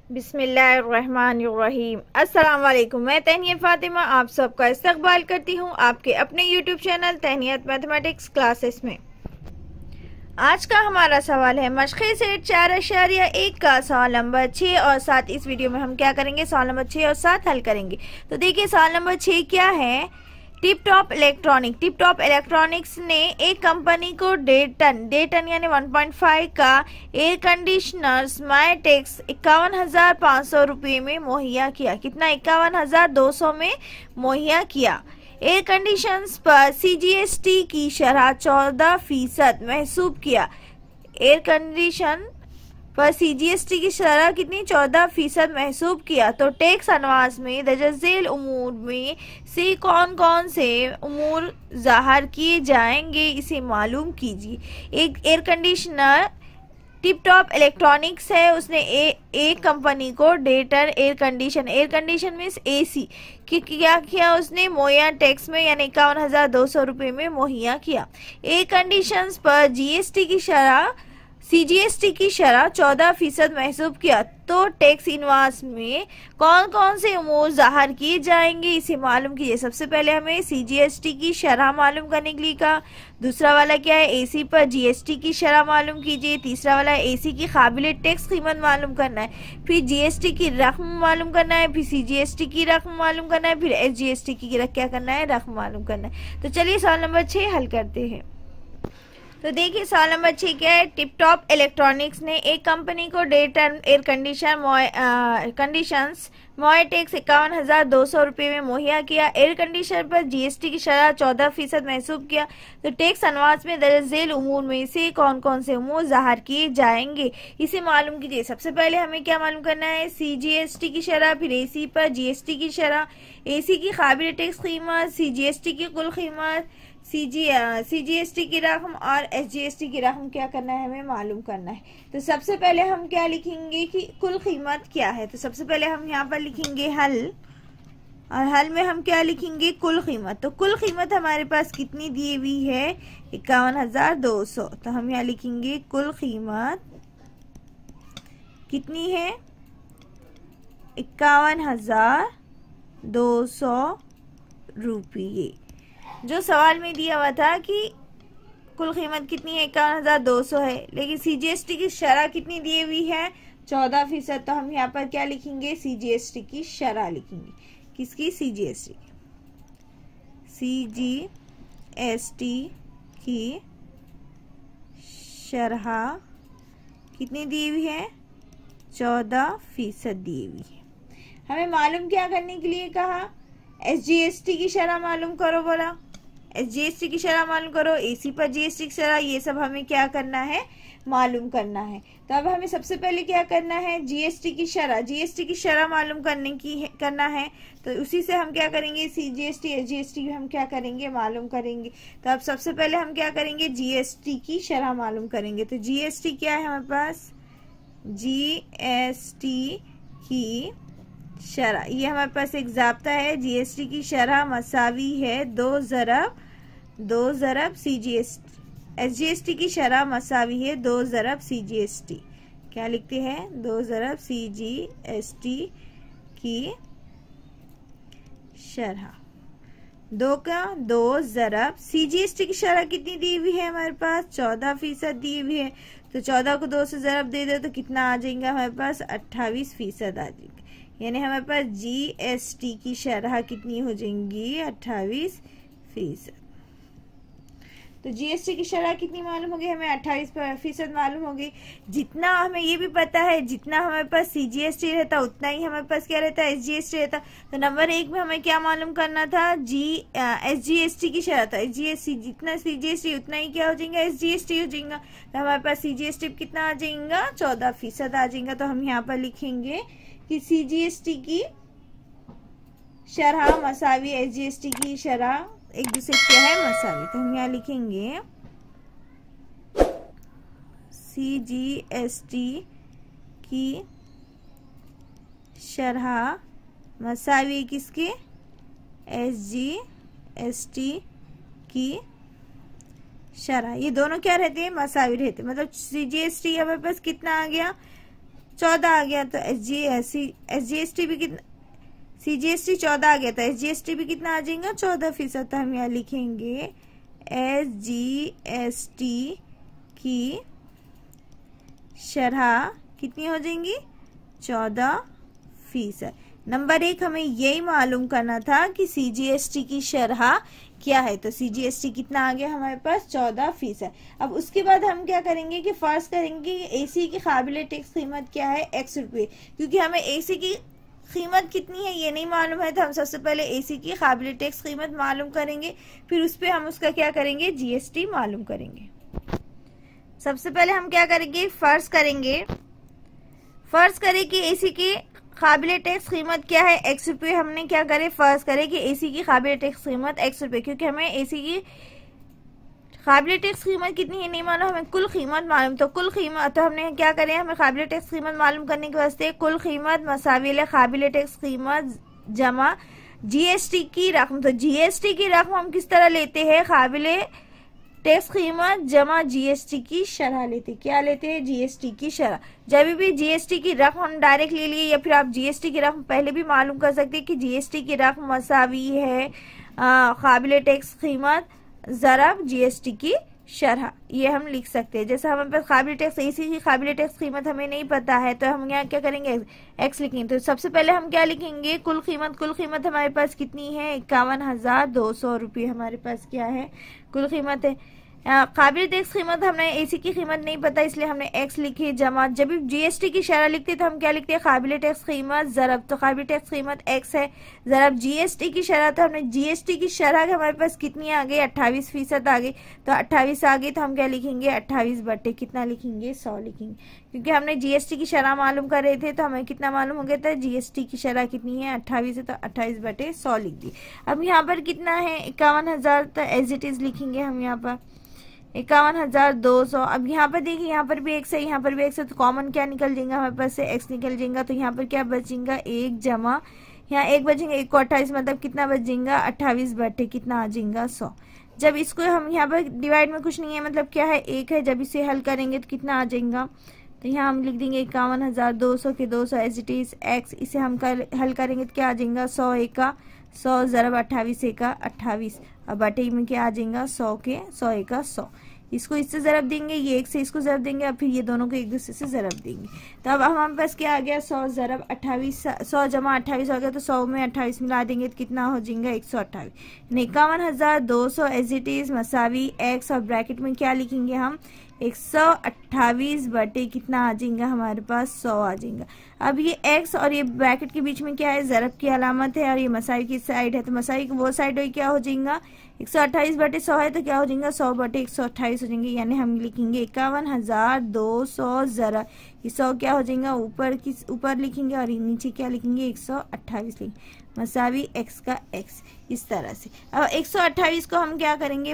बिस्मिल्लाहिर्रहमानिर्रहीम। अस्सलाम वालेकुम। मैं तहनियत फातिमा आप सबका इस्तकबाल करती हूँ आपके अपने यूट्यूब चैनल तहनियत मैथमेटिक्स क्लासेस में। आज का हमारा सवाल है मशक़े सेट 4.1 का सवाल नंबर 6 और 7। इस वीडियो में हम क्या करेंगे, सवाल नंबर 6 और 7 हल करेंगे। तो देखिए सवाल नंबर 6 क्या है। टिप टॉप इलेक्ट्रॉनिक्स ने एक कंपनी को 1.5 टन यानी 1.5 का एयर कंडीशनर स्मार्टेक्स 51,500 रुपये में मुहैया किया। कितना? 51,200 में मुहैया किया। एयर कंडीशंस पर CGST की शरह 14% महसूब किया। एयर कंडीशन पर CGST की शरह कितनी? 14% महसूब किया। तो टैक्स अनवास में दर्जैल उमूर में से कौन कौन से उमूर ज़ाहिर किए जाएंगे, इसे मालूम कीजिए। एक air conditioner tip top electronics है, उसने एक कंपनी को 1.5 ton air condition means AC कि क्या किया उसने? मुहैया टैक्स में यानी 51,200 रुपये में मुहैया किया। एयर कंडीशंस पर CGST की शरह 14% महसूब किया। तो टैक्स इनवास में कौन कौन से उमूर ज़ाहिर किए जाएंगे, इसे मालूम कीजिए। सबसे पहले हमें CGST की शरह मालूम करने के लिए कहा। दूसरा वाला क्या है? AC पर GST की शरह मालूम कीजिए। तीसरा वाला है AC की काबिल टैक्स कीमत मालूम करना है। फिर GST की रकम मालूम करना है। फिर CGST की रकम मालूम करना है। फिर SGST की क्या करना है? रकम मालूम करना है। तो चलिए सवाल नंबर 6 हल करते हैं। तो देखिए सवाल नंबर 6 क्या है। टिप टॉप इलेक्ट्रॉनिक्स ने एक कंपनी को 1.5 टन एयर कंडीशंस मोएटेक्स 51,200 रुपये में मुहैया किया। एयर कंडीशनर पर GST की शरह 14% महसूब किया। तो टैक्स अनवास में दर्जैल उमूर में से कौन कौन से उमूर ज़ाहिर किए जाएंगे, इसे मालूम कीजिए। सबसे पहले हमें क्या मालूम करना है? CGST की शरह, फिर AC पर GST की शरह, AC की काबिल टैक्स कीमत, CGST की कुल कीमत, CGST की रकम और SGST की रकम क्या करना है? हमें मालूम करना है। तो सबसे पहले हम क्या लिखेंगे कि कुल कीमत क्या है। तो सबसे पहले हम यहाँ पर लिखेंगे हल, और हल में हम क्या लिखेंगे? कुल कीमत। तो कुल कीमत हमारे पास कितनी दी हुई है? 51,200। तो हम यहाँ लिखेंगे कुल कीमत कितनी है? 51,200 रुपये। जो सवाल में दिया हुआ था कि कुल कीमत कितनी है? 51,200 है, लेकिन CGST की शरह कितनी दी हुई है? 14%। तो हम यहाँ पर क्या लिखेंगे? CGST की शरह लिखेंगे। किसकी? CGST की शरह कितनी दी हुई है? 14% दी हुई है। हमें मालूम क्या करने के लिए कहा? SGST की शरह मालूम करो बोला। SGST की शरह मालूम करो, AC पर GST की शरह, ये सब हमें क्या करना है? मालूम करना है। तो अब हमें सबसे पहले क्या करना है? GST की शरह मालूम करना है। तो उसी से हम क्या करेंगे? CGST SGST हम क्या करेंगे? मालूम करेंगे। तो अब सबसे पहले हम क्या करेंगे? GST की शरह मालूम करेंगे। तो GST क्या है हमारे पास? GST की शरह, ये हमारे पास एक ज़ाब्ता है। GST की शरह मसावी है 2 ज़रब CGST। SGST की शरह मसावी है 2 ज़रब CGST। क्या लिखते हैं? 2 ज़रब CGST की शरह। 2 ज़रब CGST की शरह कितनी दी हुई है हमारे पास? 14% दी हुई है। तो 14 को 2 से ज़रब दे दो तो कितना आ जाएगा हमारे पास? 28% आ जाएगा। यानी हमारे पास GST की शरह कितनी हो जाएंगी? 28%। तो GST की शरह कितनी मालूम होगी हमें? 28% मालूम होगी। जितना हमें ये भी पता है, जितना हमारे पास CGST रहता उतना ही हमारे पास क्या रहता है? SGST रहता। तो नंबर 1 में हमें क्या मालूम करना था? SGST की शरह था। SGST जितना CGST उतना ही क्या हो जाएगा? SGST हो जाएगा। तो हमारे पास CGST कितना आ जाएगा? 14% आ जाएगा। तो हम यहाँ पर लिखेंगे कि CGST की शरह मसावी SGST की शरह एक दूसरे क्या है? मसावी। तो हम यहाँ लिखेंगे CGST की शरह मसावी किसके? SGST की शरह। ये दोनों क्या रहते हैं? मसावी रहते हैं। मतलब CGST हमारे पास कितना आ गया? 14 आ गया, तो SGST भी कितना, CGST 14 आ गया, तो SGST भी कितना आ जाएगा 14%। तो हम यहाँ लिखेंगे SGST की शरह कितनी हो जाएंगी 14%। नंबर 1 हमें यही मालूम करना था कि CGST की शरह क्या है, तो CGST कितना आ गया हमारे पास 14%। अब उसके बाद हम क्या करेंगे कि फर्ज करेंगे कि AC की काबिल टैक्स कीमत क्या है X रुपये, क्योंकि हमें AC की कीमत कितनी है ये नहीं मालूम है, तो हम सबसे पहले AC की काबिल टैक्स कीमत मालूम करेंगे, फिर उस पर हम उसका क्या करेंगे GST मालूम करेंगे। सबसे पहले हम क्या करेंगे, फर्ज करें कि AC की काबिल टैक्स कीमत क्या है X रुपये। हमने क्या करे, फर्ज करें कि AC की काबिल टैक्स कीमत X रुपये, क्योंकि हमें AC की काबिल टैक्स कीमत कितनी है नहीं मालूम, हमें कुल कीमत मालूम। तो कुल कीमत, तो हमने क्या करें, हमें काबिल टैक्स कीमत मालूम करने के वास्ते कुल कीमत मसाविल काबिल टैक्स कीमत जमा GST की रकम। तो GST की रकम हम किस तरह लेते हैं, काबिल टैक्स कीमत जमा GST की शरह लेते। क्या लेते हैं, GST की शरह। जब भी GST की रकम हम डायरेक्ट ले लिए, या फिर आप GST की रकम पहले भी मालूम कर सकते हैं कि GST की रकम मसावी है काबिल टैक्स कीमत ज़रब GST की शरह, ये हम लिख सकते हैं। जैसे हमारे पास काबिल टैक्स AC की काबिल टैक्स कीमत हमें नहीं पता है, तो हम यहाँ क्या करेंगे, X लिखेंगे। तो सबसे पहले हम क्या लिखेंगे, कुल कीमत हमारे पास कितनी है 51,200 रुपये हमारे पास क्या है कुल कीमत है। काबिल टैक्स कीमत हमने AC की कीमत नहीं पता, इसलिए हमने X लिखी जमा। जब भी GST की शरह लिखते तो हम क्या लिखते हैं, काबिल टैक्स कीमत ज़रब, तो काबिल टैक्स कीमत X है ज़रब GST की शरह। तो हमने GST की शरह हमारे पास कितनी आ गई 28% आ गई, तो 28 आ गई, तो हम क्या लिखेंगे 28 बटे कितना लिखेंगे 100 लिखेंगे, क्योंकि हमने GST की शरह मालूम कर रहे थे। तो हमें कितना मालूम हो गया था, GST की शरह कितनी है 28 है, तो 28 बटे 100 लिख दी। अब यहाँ पर कितना है 51,000, तो एज इट इज लिखेंगे हम यहाँ पर 51,200। अब यहाँ पर देखिए, यहाँ पर भी X है, यहाँ पर भी X है, तो कॉमन क्या निकल जाएगा हमारे पास से X निकल जाएगा। तो यहाँ पर क्या बचेगा 1 जमा, यहाँ 1 बचेंगे, 1 को 28 मतलब कितना बच जाएगा 28 बटे कितना आ जाएगा 100। जब इसको हम यहाँ पर डिवाइड में कुछ नहीं है, मतलब क्या है 1 है, जब इसे हल करेंगे तो कितना आ जाएगा, तो यहाँ हम लिख देंगे 51,200 के 200 एज इट इज X। इसे हम हल करेंगे तो क्या आ जाएगा 100 एका 100 ज़रब 28 एका 28, और बटे में क्या आ जाएगा 100 के 100 एका 100। इसको इससे ज़रब देंगे, ये 1 से इसको ज़रब देंगे, और फिर ये दोनों को एक दूसरे से ज़रब देंगे। तो अब हमारे पास क्या आ गया 100 ज़रब 28, 100 जमा 28 हो गया, तो 100 में 28 मिला देंगे तो कितना हो जाएगा 128। 51,200 एज इट इज मसावी X, और ब्रैकेट में क्या लिखेंगे हम 128 बटे कितना आ जाएगा हमारे पास 100 आ जाएगा। अब ये X और ये ब्रैकेट के बीच में क्या है, ज़रब की अलामत है, और ये मसाई की साइड है, तो मसाई की वो साइड क्या हो जाएगा 128 बटे 100 है, तो क्या हो जाएगा 100 बटे 128 हो जाएंगे, यानी हम लिखेंगे 51,200 ज़रब, ये 100 क्या हो जाएगा ऊपर लिखेंगे, और नीचे क्या लिखेंगे 128 लिखेंगे मसावी X का X, इस तरह से। अब 128 को हम क्या करेंगे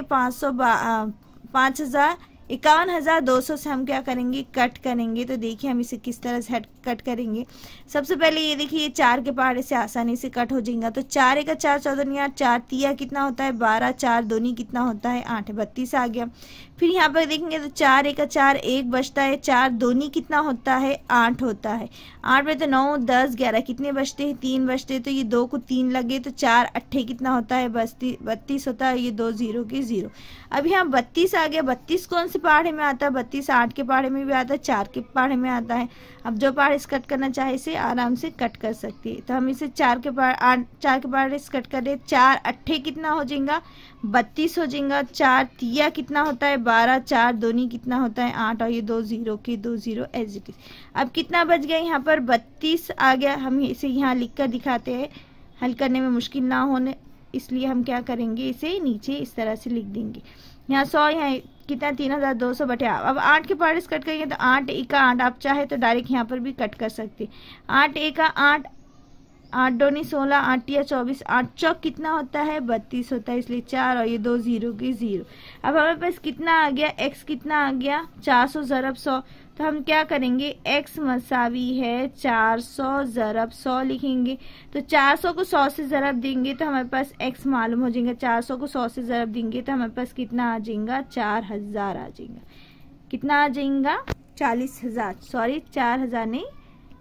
51,200 से हम क्या करेंगे कट करेंगे। तो देखिए हम इसे किस तरह से कट करेंगे। सबसे पहले ये देखिए, ये 4 के पहाड़े से आसानी से कट हो जाएगा। तो 4 का 4 14 4 तिया कितना होता है 12, 4 दूनी कितना होता है 8, 32 आ गया। फिर यहाँ पर देखेंगे तो 4 का 4 1 बचता है, 4 दूनी कितना होता है 8 होता है, 8 में तो 9 10 11 कितने बचते हैं 3 बचते हैं, तो ये 2 को 3 लगे तो 4 8 कितना होता है 32 होता है, ये 2 0 के 0। अब यहाँ 32 आ गया। 32 कौन से पहाड़े में आता है, 32 8 के पहाड़े में भी आता है, 4 के पहाड़े में आता है। अब जो पहाड़े से कट करना चाहे इसे आराम से कट कर सकती है। तो हम इसे 4 के पहाड़े से कट कर दे, 4 8 कितना हो जाएगा 32 हो जाएगा, 4 तिया कितना होता है 12, 4 दूनी कितना होता है 8, और ये 2 0 के 2 0 एज इट इज। अब कितना बच गया यहाँ पर 32 आ गया। हम इसे यहाँ लिख कर दिखाते हैं, हल करने में मुश्किल ना होने, इसलिए हम क्या करेंगे इसे नीचे इस तरह से लिख देंगे। यहाँ 100 यहाँ कितना 3,200 बटे। अब 8 के पहाड़े से कट करेंगे तो 8 एका 8, आप चाहे तो डायरेक्ट यहाँ पर भी कट कर सकते। 8 एका 8, 8 दूनी 16, 8 तिया 24, 8 चौक कितना होता है 32 होता है, इसलिए 4 और ये 2 0 के 0। अब हमारे पास कितना आ गया X कितना आ गया 400 ज़रब 100। तो हम क्या करेंगे X मसावी है 400 ज़रब 100 लिखेंगे। तो 400 को 100 से ज़रब देंगे तो हमारे पास X मालूम हो जाएगा। 400 को 100 से ज़रब देंगे तो हमारे पास कितना आ जाएगा 4000 आ जाएगा। कितना आ जाएगा 40,000, सॉरी 4000 नहीं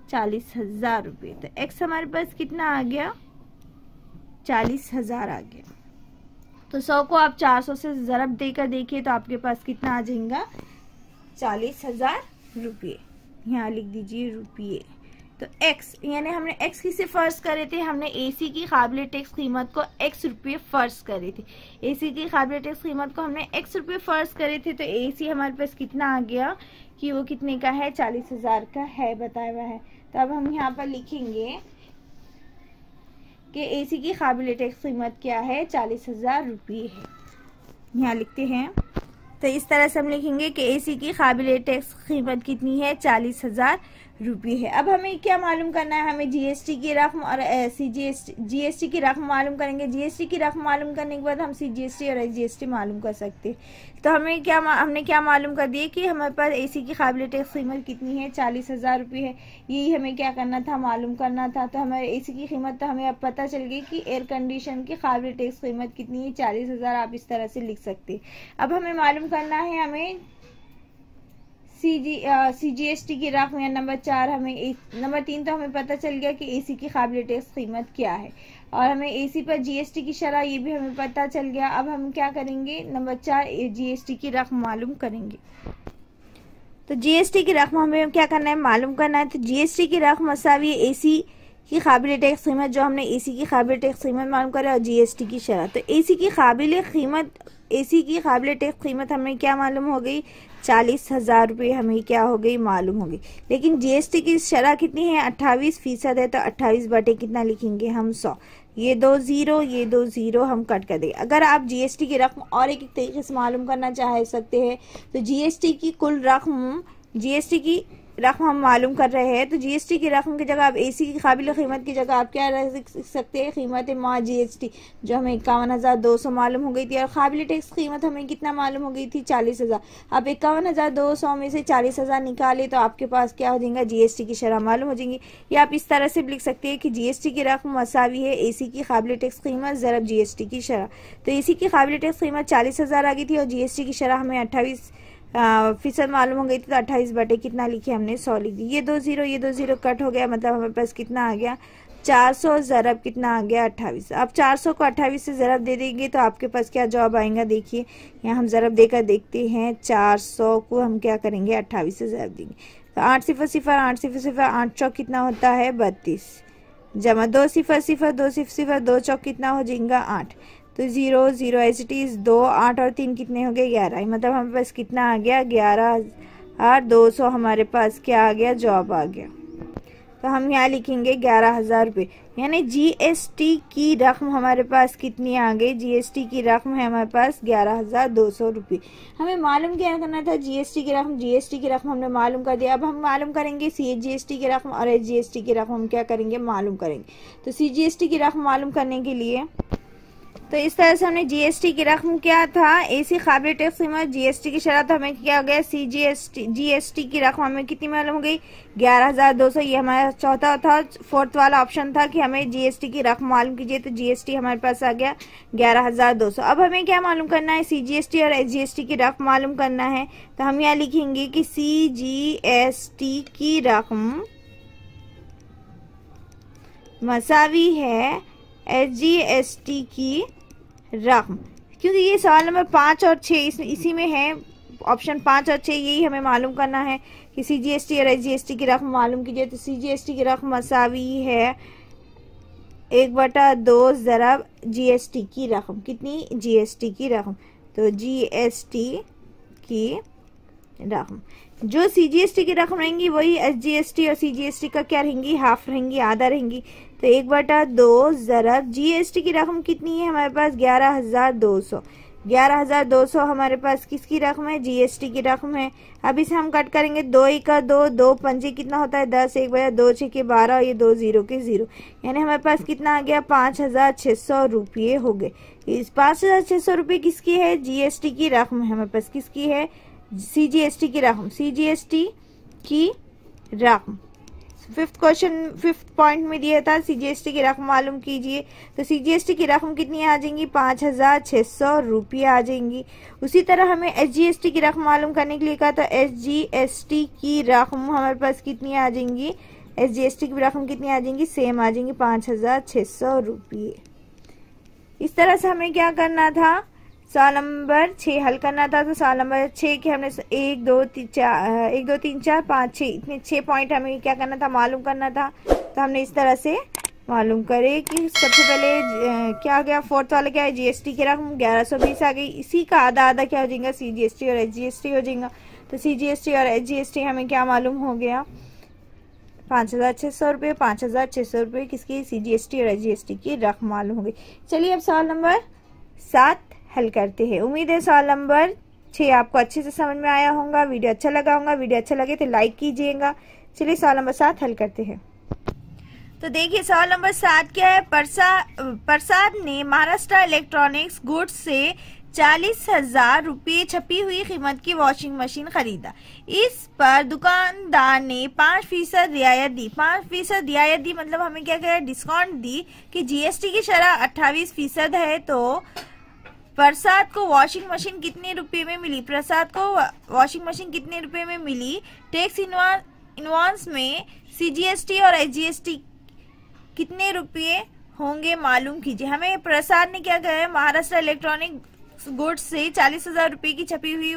40,000 रुपये। तो x हमारे पास कितना आ गया, 40,000 आ गया। तो 100 को आप 400 से ज़रब देकर देखिए तो आपके पास कितना आ जाएगा, 40,000 रुपये। यहाँ लिख दीजिए रुपये। तो x यानी हमने x किसे फर्ज करे थे, हमने AC की काबिल टैक्स कीमत को x रुपये फर्ज करे थे। AC की काबिल टैक्स कीमत को हमने x रुपये फर्ज करे थे। तो AC हमारे पास कितना आ गया कि वो कितने का है, 40,000 का है, बताया हुआ है। तो अब हम यहाँ पर लिखेंगे कि AC की काबिल टैक्स कीमत क्या है, 40,000 रुपये है। यहाँ लिखते हैं। तो इस तरह से हम लिखेंगे कि AC की काबिल टैक्स कीमत कितनी है, 40,000 रुपये है। अब हमें क्या मालूम करना है, हमें GST की रकम और GST की रकम मालूम करेंगे। GST की रकम मालूम करने के बाद हम CGST और SGST मालूम कर सकते हैं। तो हमने क्या मालूम कर दिया कि हमारे पास AC की काबिल टैक्स कीमत कितनी है, 40,000 रुपये है। यही हमें क्या करना था, मालूम करना था। तो हमारे AC की कीमत तो हमें अब पता चल गई कि एयर कंडीशन की काबिल टैक्स कीमत कितनी है, 40,000। आप इस तरह से लिख सकते हैं। अब हमें मालूम करना है हमें CGST की रकम, या नंबर 4 नंबर 3 तो हमें पता चल गया कि AC की काबिल टैक्स कीमत क्या है, और हमें AC पर GST की शरह ये भी हमें पता चल गया। अब हम क्या करेंगे, नंबर 4 GST की रकम मालूम करेंगे। तो GST की रकम हमें क्या करना है, मालूम करना है। तो GST की रकम मसावी AC की काबिल टैक्स कीमत, जो हमने AC की काबिल टैक्स कीमत मालूम करा, और GST की शरह। तो AC की काबिल टैक्स कीमत हमें क्या मालूम हो गई, 40,000 रुपये हमें क्या हो गई, मालूम हो गई। लेकिन GST की शरह कितनी है, 28% है। तो 28 बटे कितना लिखेंगे हम, 100। ये दो जीरो हम कट कर देंगे। अगर आप GST की रकम और एक तरीके से मालूम करना चाह सकते हैं, तो GST की कुल रकम, GST की रकम हम मालूम कर रहे हैं। तो GST की रकम की जगह आप AC की काबिल कीमत की जगह आप क्या रख सकते हैं, कीमत माँ GST, जो हमें 51,200 मालूम हो गई थी। और काबिल टैक्स कीमत हमें कितना मालूम हो गई थी, 40,000। आप 51,200 में से 40,000 निकाले तो आपके पास क्या हो जाएगा, GST की शरह मालूम हो जाएंगी। या आप इस तरह से भी लिख सकते हैं कि GST की रकम मसावी है AC की काबिल टैक्स कीमत ज़रब GST की शरह। तो AC की काबिल टैक्स कीमत 40,000 आ गई थी और GST की शरह हमें 28% मालूम हो गई थी। तो 28 बटे कितना लिखे हमने, 100 लिख दी। ये दो जीरो कट हो गया, मतलब हमारे पास कितना आ गया, 400 ज़रब कितना आ गया, 28। अब 400 को 28 से ज़रब दे देंगे तो आपके पास क्या जवाब आएगा, देखिए यहाँ हम ज़रब देकर देखते हैं। 400 को हम क्या करेंगे, 28 से ज़रब देंगे। तो 8 0 0 8 0 0 8 चौक कितना होता है, 32, जमा 2 0 0 2 0 0 2 चौक कितना हो जाएगा, 8। तो 0 0 एज इट इज 2, 8 और 3 कितने हो गए, 11। मतलब हमारे पास कितना आ गया, 11,200 हमारे पास क्या आ गया, जवाब आ गया। तो हम यहाँ लिखेंगे 11,000 रुपये। यानी GST की रकम हमारे पास कितनी आ गई, GST की रकम है हमारे पास 11,200 रुपये। हमें मालूम क्या करना था, GST की रकम हमने मालूम कर दिया। अब हम मालूम करेंगे CGST की रकम और SGST की रकम हम क्या करेंगे, मालूम करेंगे। तो CGST की रकम मालूम करने के लिए तो इस तरह से हमने GST की रकम क्या था, AC काबिल टैक्स कीमत, GST की शरह। तो हमें क्या हो गया, GST की रकम हमें कितनी मालूम हो गई, 11,200। ये हमारा चौथा था, फोर्थ वाला ऑप्शन था कि हमें GST की रकम मालूम कीजिए। तो GST हमारे पास आ गया 11,200। अब हमें क्या मालूम करना है, CGST और SGST की रकम मालूम करना है। तो हम यहाँ लिखेंगे कि CGST की रकम मसावी है SGST की रकम, क्योंकि ये सवाल नंबर 5 और 6 इसी में है। ऑप्शन 5 और 6 यही हमें मालूम करना है कि CGST और SGST की रकम मालूम कीजिए। तो CGST की रकम मसावी है 1/2 ज़रब GST की रकम। कितनी, GST की रकम। तो GST की रकम, जो CGST की रकम रहेंगी वही SGST और CGST का क्या रहेंगी, हाफ रहेंगी, आधा रहेंगी। तो 1/2 ज़रब GST की रकम कितनी है हमारे पास, 11,200। 11,200 हमारे पास किसकी रकम है, GST की रकम है। अब इसे हम कट करेंगे, 2 1 2, 2 5 कितना होता है 10, 1/2 6 12, ये 2 0 के 0। यानी हमारे पास कितना आ गया, 5,600 रुपये हो गए। इस 5,600 रुपये किसकी है, GST की रकम है हमारे पास। किसकी है, CGST की रकम, CGST की रकम। फिफ्थ पॉइंट में दिया था CGST की रकम मालूम कीजिए। तो CGST की रकम कितनी आ जाएंगी, 5,600 रुपये आ जाएंगी। उसी तरह हमें SGST की रकम मालूम करने के लिए कहा, तो SGST की रकम हमारे पास कितनी आ जाएंगी, SGST की रकम कितनी आ जाएंगी, सेम आ जाएंगी 5,600 रुपये। इस तरह से हमें क्या करना था, सवाल नंबर 6 हल करना था। तो सवाल नंबर 6 के हमने 1 2 3 4 5 6 इतने 6 पॉइंट हमें क्या करना था, मालूम करना था। तो हमने इस तरह से मालूम करे कि सबसे पहले क्या आ गया, फोर्थ वाला क्या है, GST की रकम 1120 आ गई। इसी का आधा आधा क्या हो जाएगा, CGST और SGST हो जाएगा। तो CGST और SGST हमें क्या मालूम हो गया, 5,600 रुपये। 5,600 रुपये किसकी, CGST और SGST की रकम मालूम हो गई। चलिए अब सवाल नंबर 7 हल करते हैं। उम्मीद है सवाल नंबर 6 आपको अच्छे से समझ में आया होगा, वीडियो अच्छा लगा होगा। वीडियो अच्छा लगे तो लाइक कीजिएगा। चलिए सवाल नंबर 7 हल करते हैं। तो देखिए सवाल नंबर 7 क्या है, प्रसाद ने महाराष्ट्र इलेक्ट्रॉनिक्स गुड्स से 40,000 रुपये छपी हुई कीमत की वॉशिंग मशीन खरीदा। इस पर दुकानदार ने 5% रियायत दी। 5% रियायत दी मतलब हमें क्या कह, डिस्काउंट दी कि GST की शरह 28% है। तो प्रसाद को वॉशिंग मशीन कितने रुपए में मिली, प्रसाद को वॉशिंग मशीन कितने रुपए में मिली। टैक्स इनवॉइस में CGST और SGST कितने रुपये होंगे मालूम कीजिए। हमें प्रसाद ने क्या कहा है, महाराष्ट्र इलेक्ट्रॉनिक गुड्स से 40,000 रुपये की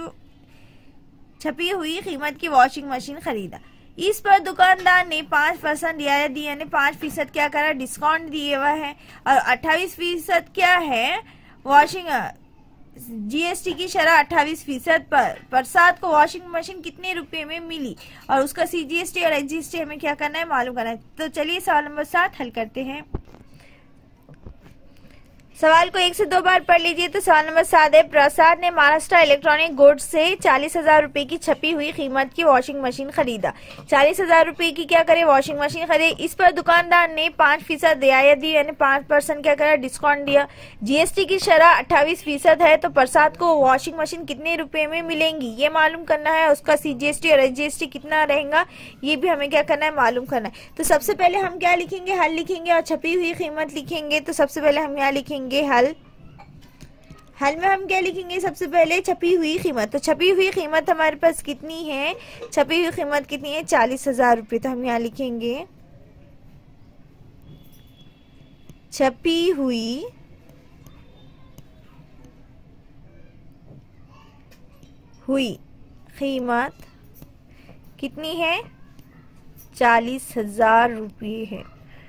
छपी हुई कीमत की वॉशिंग मशीन खरीदा। इस पर दुकानदार ने 5% रियायत दी, यानी 5% क्या करा, डिस्काउंट दिए हुआ है। और 28% क्या है, वॉशिंग GST की शरह 28% पर प्रसाद को वॉशिंग मशीन कितने रुपए में मिली और उसका CGST और SGST हमें क्या करना है, मालूम करना है। तो चलिए सवाल नंबर 7 हल करते हैं। सवाल को 1 से 2 बार पढ़ लीजिए। तो सवाल नंबर 7 है, प्रसाद ने महाराष्ट्र इलेक्ट्रॉनिक गुड्स से 40,000 रुपए की छपी हुई कीमत की वॉशिंग मशीन खरीदा। 40,000 रुपए की क्या करे, वॉशिंग मशीन खरीदी। इस पर दुकानदार ने 5% रियायत दी, यानी 5% क्या करा, डिस्काउंट दिया। GST की शरह 28% है। तो प्रसाद को वॉशिंग मशीन कितने रुपए में मिलेंगी ये मालूम करना है। उसका CGST और SGST कितना रहेगा ये भी हमें क्या करना है, मालूम करना है। तो सबसे पहले हम क्या लिखेंगे, हल लिखेंगे और छपी हुई कीमत लिखेंगे। तो सबसे पहले हम यहाँ लिखेंगे हल में हम क्या लिखेंगे, सबसे पहले छपी हुई कीमत। तो छपी हुई कीमत हमारे पास कितनी है, छपी हुई कीमत कितनी है, 40,000 रुपये। तो हम यहाँ लिखेंगे छपी हुई कीमत कितनी है, 40,000 रुपये है।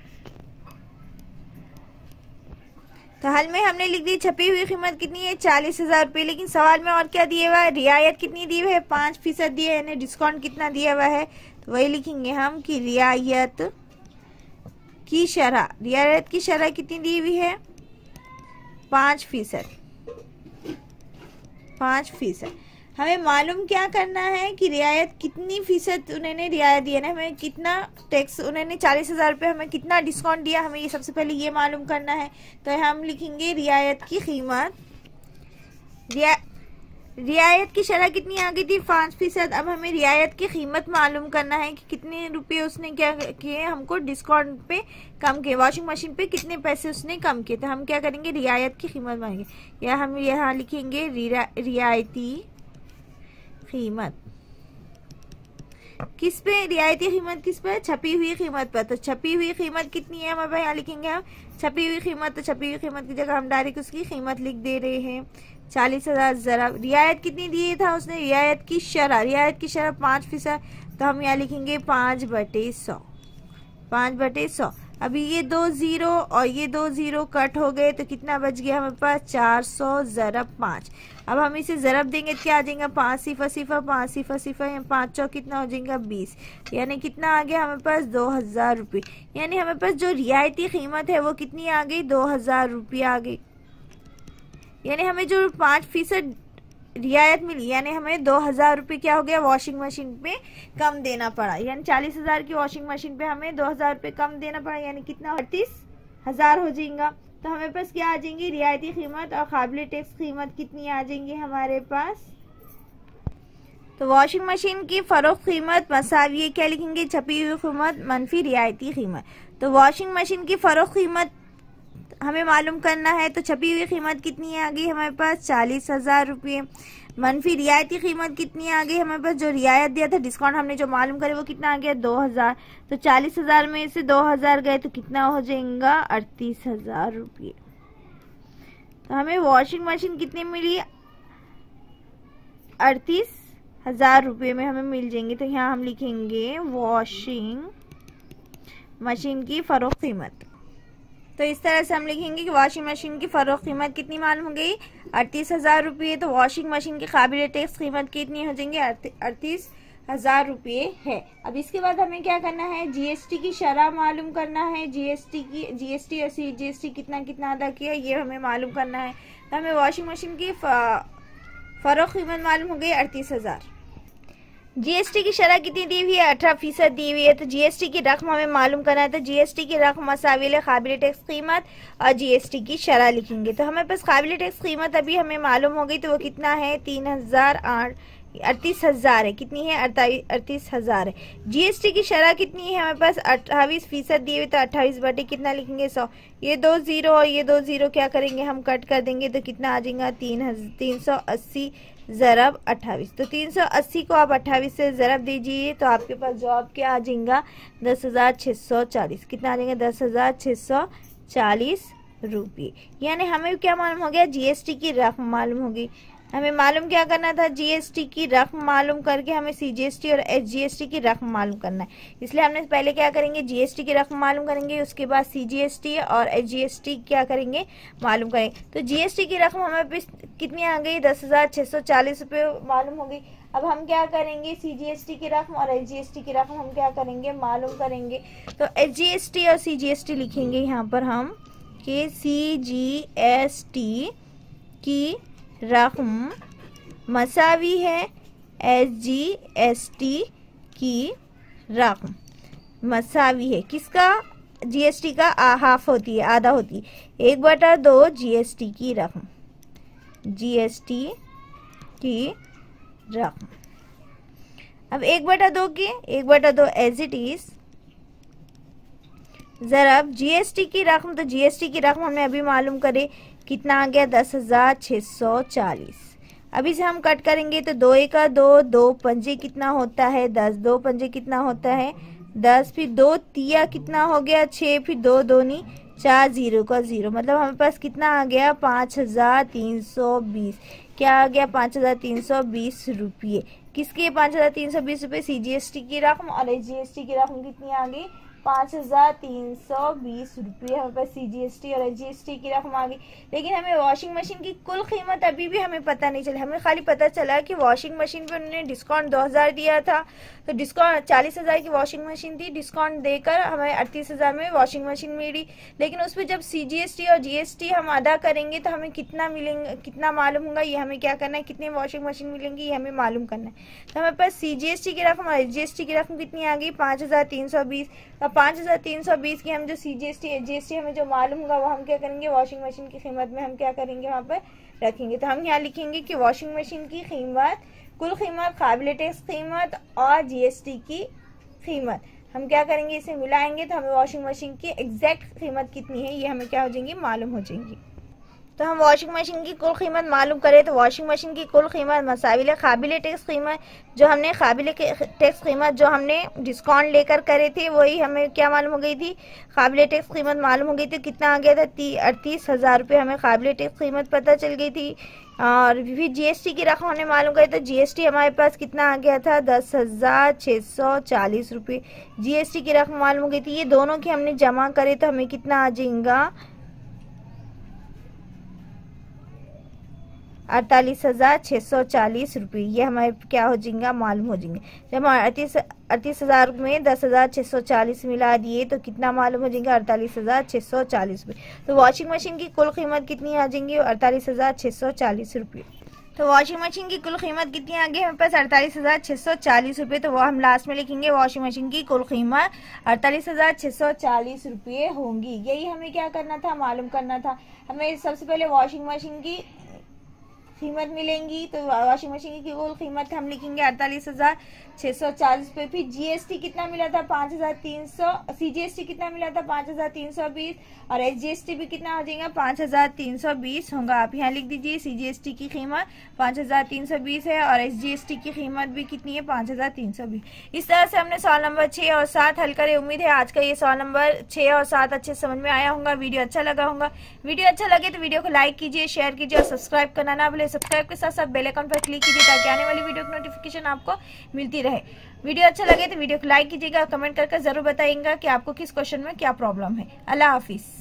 तो हल में हमने लिख दी छपी हुई कीमत कितनी है, 40,000 रुपये। लेकिन सवाल में और क्या दिया हुआ है, रियायत कितनी दी हुई है, 5% दिया है, यानी डिस्काउंट कितना दिया हुआ है। तो वही लिखेंगे हम कि रियायत की शरह कितनी दी हुई है, 5%। हमें मालूम क्या करना है कि रियायत कितनी फीसद उन्होंने रियायत दी है ना, हमें कितना टैक्स उन्होंने 40,000 रुपये हमें कितना डिस्काउंट दिया, हमें ये सबसे पहले ये मालूम करना है। तो हम लिखेंगे रियायत की कीमत, रियायत की शरह कितनी आ गई थी, 5%। अब हमें रियायत की कीमत मालूम करना है कि कितने रुपए उसने क्या किए, हमको डिस्काउंट पे कम किए, वॉशिंग मशीन पे कितने पैसे उसने कम किए। तो हम क्या करेंगे, रियायत की कीमत मांगेंगे, या हम यहाँ लिखेंगे रियायती कीमत। किस पे रियायती कीमत, किस पे, छपी हुई कीमत पर। तो छपी हुई कीमत कितनी है, हम यहाँ लिखेंगे हम छपी हुई कीमत। तो छपी हुई कीमत की जगह हम डायरेक्ट उसकी कीमत लिख दे रहे हैं 40,000। जरा रियायत कितनी दी था उसने, रियायत की शरह 5%। तो हम यहाँ लिखेंगे 5/100, 5/100। अभी ये 2 0 और ये 2 0 कट हो गए, तो कितना बच गया हमारे पास, 400 ज़रब 5। अब हम इसे ज़रब देंगे तो क्या आ जाएगा, 5 सिफर सिफर 5 सिफर सिफर 5 चौक कितना हो जाएगा, 20। यानी कितना आ गया हमारे पास, 2,000 रुपये। यानी हमारे पास जो रियायती कीमत है वो कितनी आ गई, 2,000 रुपये आ गई। यानी हमें जो 5% रियायत मिली, यानी हमें 2,000 रुपये क्या हो गया, वॉशिंग मशीन पे कम देना पड़ा। यानी 40,000 की वॉशिंग मशीन पे हमें 2,000 रुपये कम देना पड़ा, यानी कितना, 38,000 हो जाएगा। तो हमें पास क्या आ जाएंगी, रियायती कीमत और काबिल टैक्स कीमत कितनी आ जाएंगी हमारे पास। तो वॉशिंग मशीन की फरोख्त कीमत मसावी क्या लिखेंगे, छपी हुई कीमत मनफी रियायती कीमत। तो वॉशिंग मशीन की फरोख्त कीमत हमें मालूम करना है। तो छपी हुई कीमत कितनी आ गई हमारे पास, 40,000 रुपये। मनफी रियायती कीमत कितनी आ गई हमारे पास, जो रियायत दिया था डिस्काउंट हमने जो मालूम करे वो कितना आ गया 2000। तो 40,000 में से 2000 गए तो कितना हो जाएगा 38,000 रुपये। तो हमें वॉशिंग मशीन कितनी मिली 38,000 रुपये में हमें मिल जाएंगे। तो यहाँ हम लिखेंगे वॉशिंग मशीन की फरोख्त कीमत। तो इस तरह से हम लिखेंगे कि वॉशिंग मशीन की फरोख्त कीमत कितनी मालूम हो गई 38,000 रुपये। तो वॉशिंग मशीन की काबिल टैक्स कीमत कितनी हो जाएंगे 38,000 रुपये है। अब इसके बाद हमें क्या करना है, जीएसटी की शरह मालूम करना है। जीएसटी और सीजीएसटी कितना कितना अदा किया ये हमें मालूम करना है। तो हमें वॉशिंग मशीन की फरोख्त कीमत मालूम हो गई 38,000। जीएसटी की शरह कितनी दी हुई है 18% दी हुई है। तो जीएसटी की रकम हमें मालूम करना है। तो जीएसटी की रकम मसाविल काबिल टैक्स कीमत और जीएसटी की शरह लिखेंगे। तो हमें पास काबिल टैक्स कीमत अभी हमें मालूम हो गई, तो वो कितना है 38,000 है। कितनी है 38,000 है। जीएसटी की शरह कितनी है हमारे पास 28% दी हुई। तो 28 बटे कितना लिखेंगे 100। ये 2 0 और ये 2 0 क्या करेंगे हम कट कर देंगे। तो कितना आ जाएगा 380 ज़रब 28। तो 380 को आप 28 से ज़रब दीजिए तो आपके पास जवाब क्या आ जाएगा 10,640। कितना आ जाएगा 10,640 रुपये। यानी हमें क्या मालूम हो गया जीएसटी की रकम मालूम होगी। हमें मालूम क्या करना था जीएसटी की रकम मालूम करके हमें सीजीएसटी और एचजीएसटी की रकम मालूम करना है। इसलिए हमने पहले क्या करेंगे जीएसटी की रकम मालूम करेंगे, उसके बाद सीजीएसटी और एचजीएसटी क्या करेंगे मालूम करेंगे। तो जीएसटी की रकम हमें कितनी आ गई 10,640 रुपये मालूम हो गई। अब हम क्या करेंगे सीजीएसटी की रकम और एचजीएसटी की रकम हम क्या करेंगे मालूम करेंगे। तो एचजीएसटी और सीजीएसटी लिखेंगे यहाँ पर हम कि सीजीएसटी की रकम मसावी है एचजीएसटी की रकम मसावी है किसका जीएसटी का हाफ होती है आधा होती है 1/2 जीएसटी की रकम जीएसटी की रकम। अब 1/2 की 1/2 एज इट इज ज़रब जीएसटी की रकम। तो जीएसटी की रकम हमने अभी मालूम करे कितना आ गया 10,640। अभी से हम कट करेंगे तो 2 का 2 2 पंजे कितना होता है 10 2 पंजे कितना होता है 10 फिर 2 तिया कितना हो गया 6 फिर 2 दूनी 4 0 का 0 मतलब हमारे पास कितना आ गया 5,320। क्या आ गया 5,320 रुपये। किसके 5,320 रुपये सीजीएसटी की रकम और एचजीएसटी की रकम कितनी आ गई 5,320 रुपये हमारे पास सीजीएसटी और एचजीएसटी की रकम आ गई। लेकिन हमें वॉशिंग मशीन की कुल कीमत अभी भी हमें पता नहीं चला। हमें खाली पता चला कि वॉशिंग मशीन पे उन्होंने डिस्काउंट 2,000 दिया था। तो डिस्काउंट 40,000 की वॉशिंग मशीन थी, डिस्काउंट देकर हमें 38,000 में वॉशिंग मशीन मिली। लेकिन उस पर जब सीजीएसटी और जीएसटी हम अदा करेंगे तो हमें कितना मिलेंगे कितना मालूम होगा ये हमें क्या करना है कितनी वॉशिंग मशीन मिलेंगी ये हमें मालूम करना है। तो हमारे पास सीजीएसटी की रकम और एचजीएसटी की रकम कितनी आ गई 5,320। 5,320 की हम जो सीजीएसटी एचजीएसटी हमें जो मालूम होगा वो हम क्या करेंगे वॉशिंग मशीन की कीमत में हम क्या करेंगे वहाँ पर रखेंगे। तो हम यहाँ लिखेंगे कि वॉशिंग मशीन की कीमत कुल कीमत काबिल टैक्स कीमत और जीएसटी की कीमत हम क्या करेंगे इसे मिलाएंगे तो हमें वॉशिंग मशीन की एग्जैक्ट कीमत कितनी है ये हमें क्या हो जाएंगी मालूम हो जाएंगी। तो हम वॉशिंग मशीन की कुल कीमत मालूम करें तो वॉशिंग मशीन की कुल कीमत मसाविल काबिल टैक्स कीमत जो हमने काबिल टैक्स कीमत जो हमने डिस्काउंट लेकर करे थे वही हमें क्या मालूम हो गई थी काबिल टैक्स कीमत मालूम हो गई थी। कितना आ गया था 38,000 रुपये हमें काबिल टैक्स कीमत पता चल गई थी। और फिर जीएसटी की रकम हमने मालूम करी तो जीएसटी हमारे पास कितना आ गया था 10,640 रुपये जीएसटी की रकम मालूम हो गई थी। ये दोनों की हमने जमा करे तो हमें कितना आ जाएगा 48,640 रुपये ये हमारे क्या हो जाएगा मालूम हो जाएंगे। जब हम 38,000 में 10,640 मिला दिए तो कितना मालूम हो जाएगा 48,640 रुपये। तो वॉशिंग मशीन की कुल कीमत कितनी आ जाएंगी 48,640 रुपये। तो वॉशिंग मशीन की कुल कीमत कितनी आ गई हमारे पास 48,640 रुपये। तो वो हम लास्ट में लिखेंगे वॉशिंग मशीन की कुल कीमत 48,640 रुपये होंगी। यही हमें क्या करना था मालूम करना था। हमें सबसे पहले वॉशिंग मशीन की कीमत मिलेंगी। तो वॉशिंग मशीन की कुल कीमत हम लिखेंगे 48,640 रुपये। फिर जीएसटी कितना मिला था 5,300, सीजीएसटी कितना मिला था 5,320 और एसजीएसटी भी कितना हो जाएगा 5,320 होगा। आप यहाँ लिख दीजिए सीजीएसटी की कीमत 5,320 है और एसजीएसटी की कीमत भी कितनी है 5,320। इस तरह से हमने सवाल नंबर 6 और 7 हल करे। उम्मीद है आज का ये सवाल नंबर 6 और 7 अच्छे समझ में आया होगा, वीडियो अच्छा लगा होगा। वीडियो अच्छा लगे तो वीडियो को लाइक कीजिए, शेयर कीजिए और सब्सक्राइब करना ना भूले। सब्सक्राइब के साथ साथ बेल आइकन पर क्लिक कीजिए ताकि आने वाली वीडियो की नोटिफिकेशन आपको मिलती रहे। वीडियो अच्छा लगे तो वीडियो को लाइक कीजिएगा और कमेंट करके जरूर बताइएगा कि आपको किस क्वेश्चन में क्या प्रॉब्लम है। अल्लाह हाफिज।